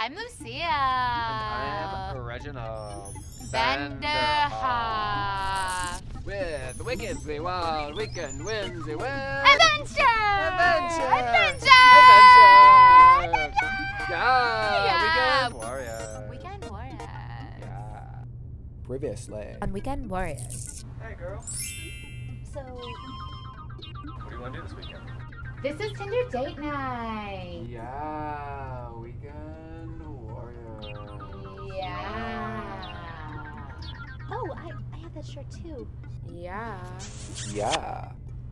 I'm Lucille. And I'm Reginald. Vanderhoff. With wickedly wild weekend whimsy with Adventure! Adventure! Adventure! Adventure! Yeah! Yeah. Weekend warrior! Weekend Warriors. Yeah. Previously On Weekend Warriors. Hey girl, So, what do you want to do this weekend? this is Tinder Date Night. Yeah, weekend warrior. Yeah. Oh, I have that shirt too. Yeah. Yeah.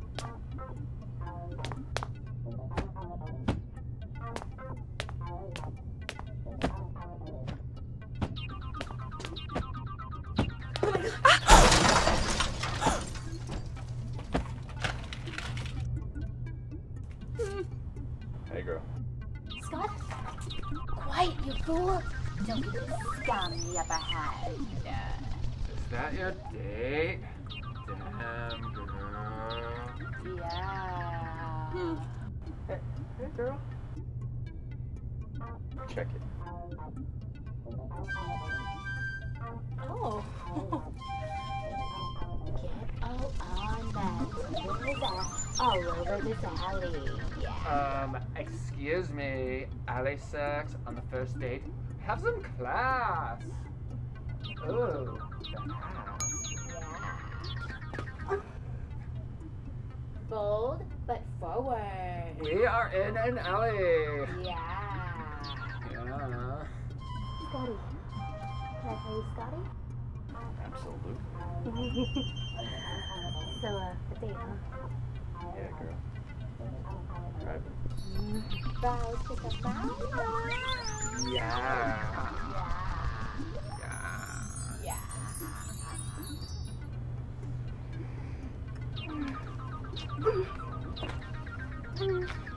Hey girl. Scott? Quiet, you fool. Don't get the scum in the upper head. Is that your date? Damn girl. Yeah. Hey girl. Check it. Oh. Get all on that. All over this alley. Yeah. Excuse me, alley sex on the first date? Have some class. Ooh, Yeah. Bold, but forward. we are in an alley. Yeah. Yeah, Scotty. Can I call you Scotty? absolutely. So, a date, huh? Yeah, girl. Right. Bows to the flower. Yeah. Yeah. Yeah. Yeah.